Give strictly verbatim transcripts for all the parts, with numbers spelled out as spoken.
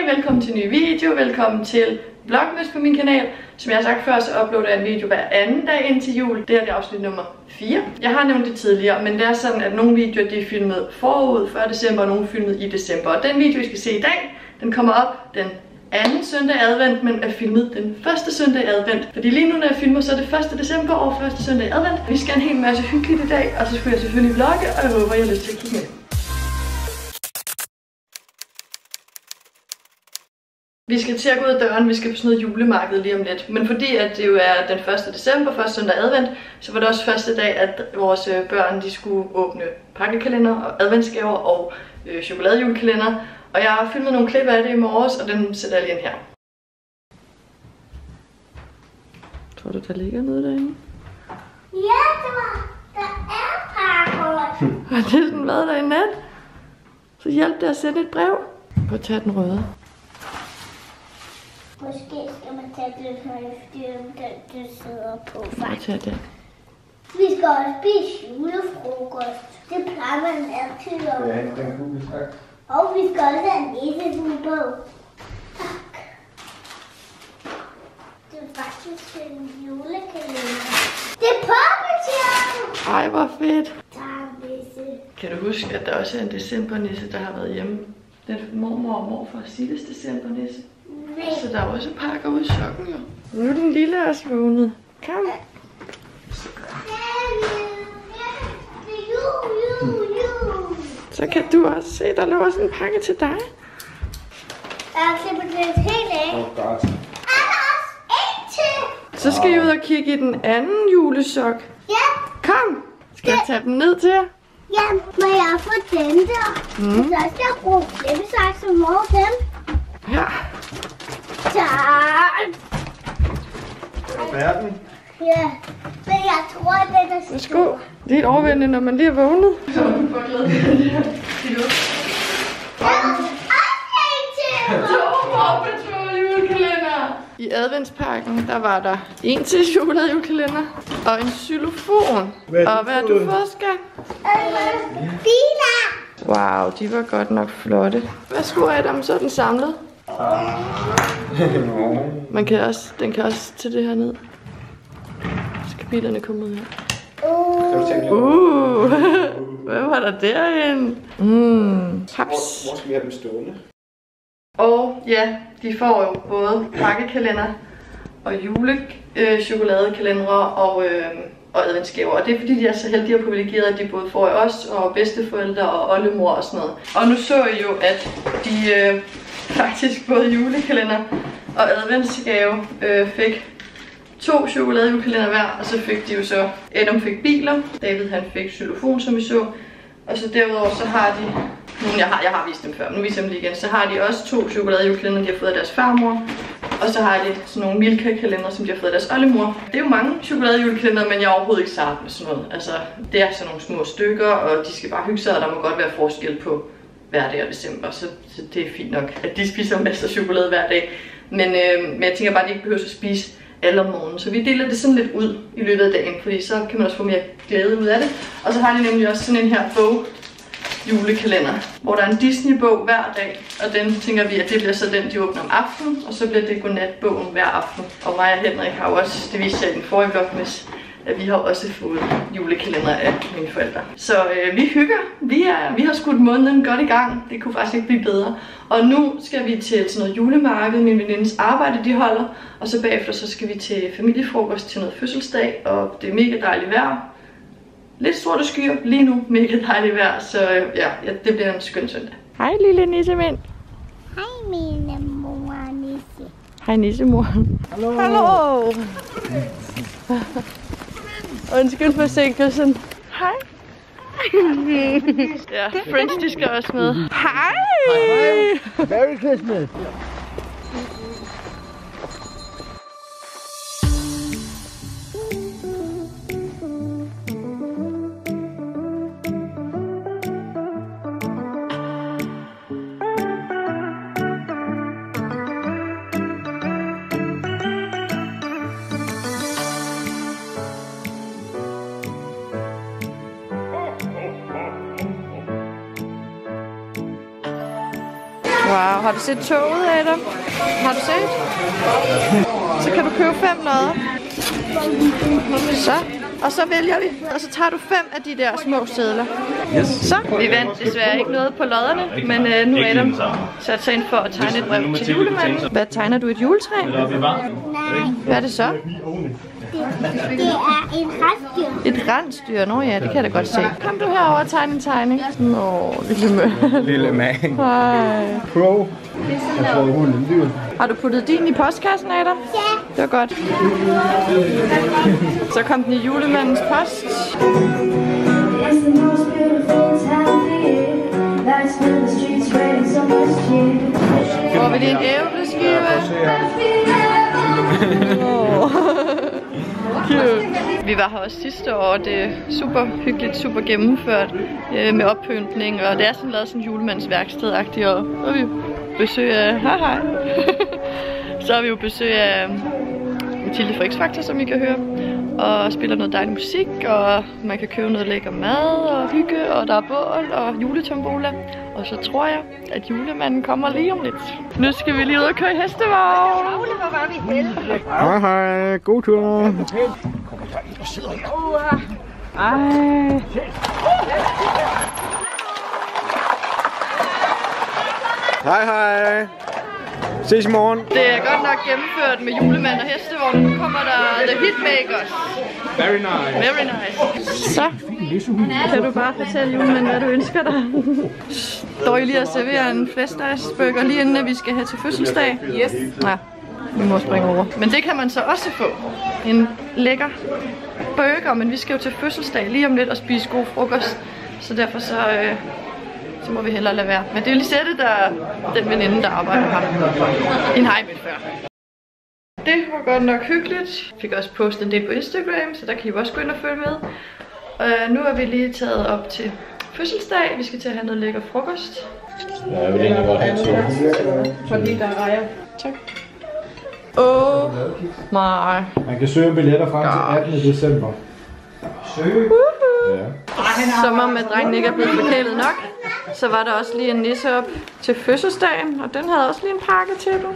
Hej, velkommen til en ny video, velkommen til Vlogmas på min kanal. Som jeg har sagt før, så uploader jeg en video hver anden dag indtil jul. Det her er afsnit nummer fire. Jeg har nævnt det tidligere, men det er sådan, at nogle videoer de er filmet forud før december, og nogle er filmet i december. Og den video, vi skal se i dag, den kommer op den anden søndag advent, men er filmet den første søndag advent. Fordi lige nu, når jeg filmer, så er det første december og første søndag advent. Vi skal en hel masse hyggeligt i dag, og så skulle jeg selvfølgelig vlogge, og jeg håber, I har lyst til at kigge med. Vi skal til at gå ud af døren, vi skal på sådan noget julemarked lige om lidt. Men fordi at det jo er den første december, første søndag advent, så var det også første dag, at vores børn de skulle åbne pakkekalender og adventsgaver og øh, chokoladejulekalender. Og jeg har filmet nogle klip af det i morges, og den sætter jeg lige ind her. Tror du, der ligger noget derinde? Ja, der, var, der er pakker. Har det sådan været der i nat? Så hjælp det at sende et brev. Prøv at tage den røde. Måske skal man tage den her, fordi den du sidder på. Prøv at tage den. Vi skal også spise julefrokost. Det plejer man altid at. Ja, den kunne vi sagt. Og vi skal også have en næsebubog. Tak. Det er faktisk en julekalender. Det er Poppetjern! Ej, hvor fedt. Tak, Nisse. Kan du huske, at der også er en decembernisse, der har været hjemme? Den mormor og morfar Silles decembernisse. Nej. Så der er også pakker ude i sokken, jo. Nu er den lille også vågnet. Kom. Så kan du også se, der lå også en pakke til dig. Jeg har klippet det helt af. Åh, godt. Er der også en til? Så skal I ud og kigge i den anden julesok. Ja. Kom. Skal jeg tage den ned til jer? Ja, må jeg få den der? Mm. Så skal jeg bruge klippesaks som mor den. Ja. Tak. Verden. Ja, men jeg tror, at den er stor. Værsgo. Det er helt overvældende, når man lige er vågnet. Så er du for glad for det her. I adventspakken, der var der en til chokoladejulekalender og en xylofon. Hvad Og hvad har du fået, skat? Biler. Wow, de var godt nok flotte. Værsgo, Adam, så er den samlet. Man kan også, den kan også til det her ned. Skal bilerne komme ud her? Uh, hvad var der derinde? Mm, haps. Hvor, hvor skal vi have dem stående? Og ja, de får jo både pakkekalender og julechokolade-kalendere og, øh, og adventsgaver. Og det er fordi, de er så heldige og privilegerede, at de både får os og bedsteforældre og oldemor og sådan noget. Og nu så I jo, at de øh, faktisk både julekalender og adventsgave øh, fik to chokoladejulekalender hver, og så fik de jo så, Adam fik biler, David han fik xylofon, som vi så, og så derudover så har de, nogle jeg har, jeg har vist dem før, men nu viser jeg dem lige igen, så har de også to chokoladejulekalender, de har fået af deres farmor, og så har de sådan nogle Milka-kalender, som de har fået af deres oldemor. Det er jo mange chokoladejulekalender, men jeg er overhovedet ikke sart med sådan noget. Altså, det er sådan nogle små stykker, og de skal bare hygge sig, og der må godt være forskel på hver dag og december, så, så det er fint nok, at de spiser masser af chokolade hver dag. Men, øh, men jeg tænker bare, at de ikke behøver at spise alle om morgenen. Så vi deler det sådan lidt ud i løbet af dagen, fordi så kan man også få mere glæde ud af det. Og så har de nemlig også sådan en her bog julekalender, hvor der er en Disney-bog hver dag, og den tænker vi, at det bliver så den, de åbner om aftenen, og så bliver det godnat-bogen hver aften. Og mig og Henrik har jo også, det viste jeg i den forrige vlogmas, at vi har også fået julekalender af mine forældre. Så øh, vi hygger. Vi, er, vi har skudt måneden godt i gang. Det kunne faktisk ikke blive bedre. Og nu skal vi til sådan noget julemarked, min venindes arbejde de holder. Og så bagefter så skal vi til familiefrokost til noget fødselsdag, og det er mega dejligt vejr. Lidt sorte skyer lige nu, mega dejligt vejr, så øh, ja, ja, det bliver en skøn søndag. Hej lille nissemænd. Hej mine mor Nisse. Hej nissemor. Hallo. Hallo. Undskyld forsinkelsen. Hej. Ja, French, de skal også med. Hej. Hej. Merry Christmas. Wow. Har du set toget, Adam? Har du set? Så kan du købe fem lodder. Så. Og så vælger vi, og så tager du fem af de der små sedler. Yes. Så, vi vandt desværre ikke noget på lodderne, men uh, nu er Adam sat sig ind for at tegne et brev til julemanden. Hvad tegner du, et juletræ? Nej. Hvad er det så? Det, det er en rensdyr. Et rensdyr? Nå ja, det kan jeg da godt se. Kom du herover og tegne en tegning. Nå, lille mø. Lille mand. Hej. Pro. Jeg tror, hun er en dyr. Har du puttet din i postkassen, Adam? Ja. Det var godt. Så kom den i julemandens post. Får vi din æbleskive? Oh. Cute. Vi var her også sidste år, det er super hyggeligt, super gennemført øh, med oppyntning, og det er sådan lavet sådan julemandsværksted-agtigt, og så har vi besøg af, hej hej, så har vi jo besøg af Mathilde fra X-Factor, som I kan høre, og spiller noget dejlig musik, og man kan købe noget lækker mad og hygge, og der er bål og juletombola. Og så tror jeg, at julemanden kommer lige om lidt. Nu skal vi lige ud og køre i hestevogn. Hej hej, god tur. Ej. Hej hej. Ses i morgen. Det er godt nok gennemført med julemand og hestevogn. Nu kommer der The Hitmakers. Very nice. Very nice. Så kan du bare fortælle julemanden, hvad du ønsker dig. Står I lige og serverer en flæskestegsburger lige inden, at vi skal have til fødselsdag? Yes. Ja, vi må springe over. Men det kan man så også få. En lækker burger, men vi skal jo til fødselsdag lige om lidt og spise god frokost. Så derfor så... Øh, så må vi hellere lade være. Men det er jo Lisette, der er den veninde, der arbejder her. En hej med før. Det var godt nok hyggeligt. Jeg fik også postet en del på Instagram, så der kan I også gå ind og følge med. Og nu er vi lige taget op til fødselsdag. Vi skal til at have noget lækker frokost. Ja, jeg vil egentlig godt have to. For lige der rejer. Tak. Åh, oh, my. Man kan søge billetter frem til attende december. Søge? Ja. Som om at drengen ikke er blevet forkælet nok, så var der også lige en nisse op til fødselsdagen, og den havde også lige en pakke til du.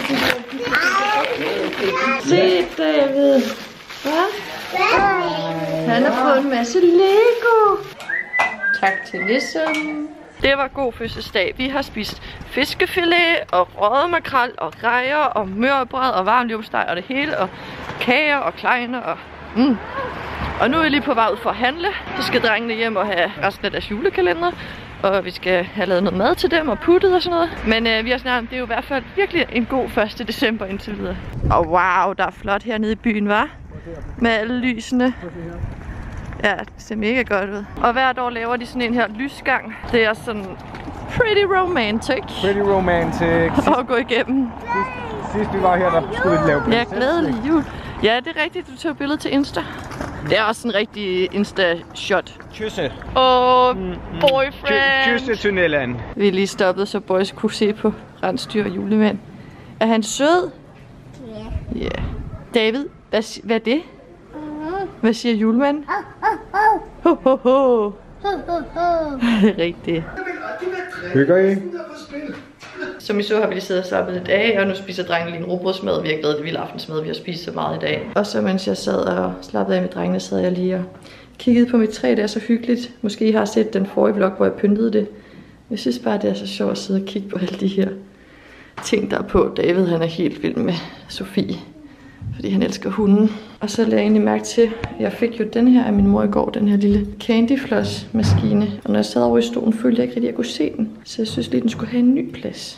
Se, David. Hvad? Han har fået en masse Lego. Tak til nissen. Det var god fødselsdag. Vi har spist fiskefilet og røget makrel og rejer og mørbrød og varm leverpostej og det hele, og kager og kleiner og... Mm. Og nu er vi lige på vej ud for at handle. Så skal drengene hjem og have resten af deres julekalender. Og vi skal have lavet noget mad til dem og puttet og sådan noget. Men øh, vi har snart, det er jo i hvert fald virkelig en god første december indtil videre. Og wow, der er flot hernede i byen, hva'? Med alle lysene. Ja, det ser mega godt ud. Og hvert år laver de sådan en her lysgang. Det er sådan pretty romantic. Pretty romantic. At gå igennem. Sidst, sidst vi var her, der skulle vi lave prinsesse. Ja, glædelig jul. Ja, det er rigtigt. Du tager billede til Insta. Det er også en rigtig Insta-shot. Kysse. Åh, boyfriend. Kysse tunnelen. Vi er lige stoppet, så boys kunne se på rensdyr og julemand. Er han sød? Ja. Yeah. David, hvad, hvad er det? Hvad siger julemanden? Ho, ho, ho. Det er rigtigt. Hygger I? Som I så, har vi lige siddet og slappet i dag, og nu spiser drengene lige en rugbrødsmad. Vi har glædet det vilde aftensmad, vi har spist så meget i dag. Og så mens jeg sad og slappede af med drengene, sad jeg lige og kiggede på mit træ. Det er så hyggeligt. Måske I har set den forrige vlog, hvor jeg pyntede det. Jeg synes bare, det er så sjovt at sidde og kigge på alle de her ting, der er på. David, han er helt vild med Sofie, fordi han elsker hunden. Og så lagde jeg egentlig mærke til, at jeg fik jo den her af min mor i går, den her lille Candy Floss maskine. Og når jeg sad over i stolen, følte jeg ikke rigtig, at jeg kunne se den. Så jeg synes lige, den skulle have en ny plads.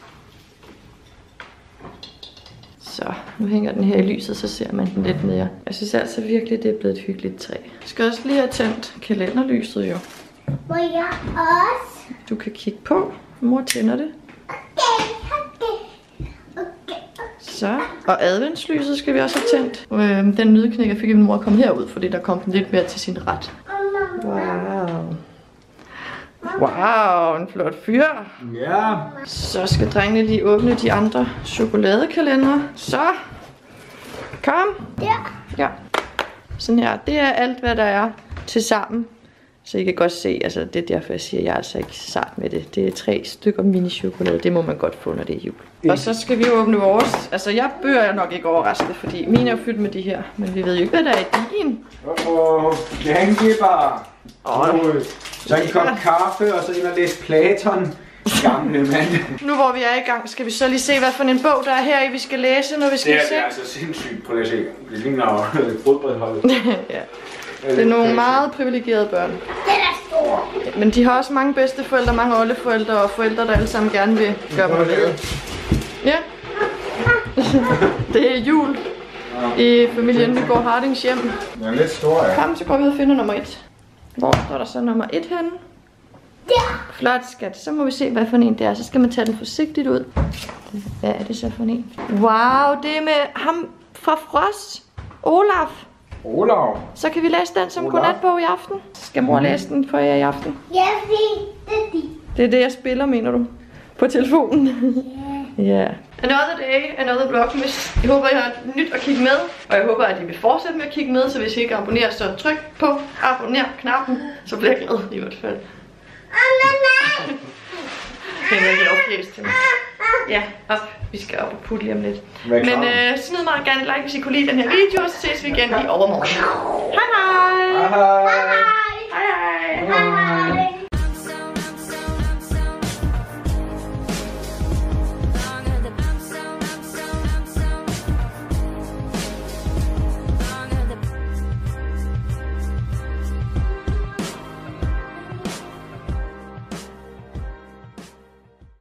Så nu hænger den her i lyset, så ser man den lidt mere. Jeg synes altså virkelig, det er blevet et hyggeligt træ. Jeg skal også lige have tændt kalenderlyset jo. Må jeg også? Du kan kigge på. Mor tænder det. Okay, okay. Okay. Så, og adventslyset skal vi også have tændt. Øh, den nødknækker fik min mor at komme herud, fordi der kom den lidt mere til sin ret. Wow. Wow, en flot fyr. Ja. Så skal drengene lige åbne de andre chokoladekalendere. Så, kom. Ja. Ja, sådan her. Det er alt, hvad der er til sammen Så I kan godt se, altså det er derfor jeg siger, at jeg er altså ikke sart med det. Det er tre stykker mini-chokolade, det må man godt få, når det er jul. Og så skal vi åbne vores. Altså jeg bør jeg nok ikke overrasket, fordi mine er fyldt med de her. Men vi ved jo ikke, hvad der er i din. Åh, oh, jerngibar. Åh, så en kop kaffe, og så ind og læse Platon. Gamle mand. Nu hvor vi er i gang, skal vi så lige se, hvad for en bog der er her i, vi skal læse, når vi skal det er, se. Det er altså sindssygt. Prøv lige at se. Det ligner fodboldholdet. Ja. Det er nogle meget privilegerede børn. Den er stor. Ja, men de har også mange bedsteforældre, mange oldeforældre og forældre, der alle sammen gerne vil gøre dem glade. Ja. Det er jul i familien Nygaard Hardings hjem. Den er lidt stor, ja. Kom, så går vi ud og finder nummer et. Hvor står der så nummer et henne? Der. Flot, skat. Så må vi se, hvad for en det er. Så skal man tage den forsigtigt ud. Hvad er det så for en? Wow, det er med ham fra Frost. Olaf. Olav. Så kan vi læse den som Olaf. godnatbog i aften. Skal mor læse den for jer i aften? Ja, fint. Det er de. Det er det, jeg spiller, mener du? På telefonen? Ja. Yeah. Another day, another vlogmas. Jeg håber, I har nyt at kigge med. Og jeg håber, at I vil fortsætte med at kigge med. Så hvis I ikke abonnerer, så tryk på abonner-knappen. Så bliver jeg glad i hvert fald. Det er virkelig opfjæst til mig. Ja, op. Vi skal op og putte lige om lidt. Men øh, smid meget gerne et like, hvis I kunne lide den her video. Så ses vi igen i overmorgen. Hej hej! Hej hej!